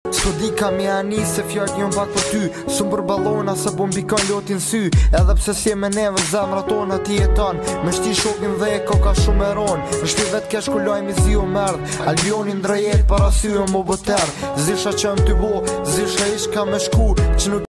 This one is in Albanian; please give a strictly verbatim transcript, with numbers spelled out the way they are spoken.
S'ko di ka mi ani se fjallë njën pak për ty Sum për balona se po mbikon lotin sy Edhe pse si me neve zemra tona ti jeton Me shti shokin dhe e koka shumë e ron Me shti vet kesh ku loj me zi u merd Albionin drëjet para sy o mo bëter Zisha që më ty bo, zisha ish ka me shku Që nuk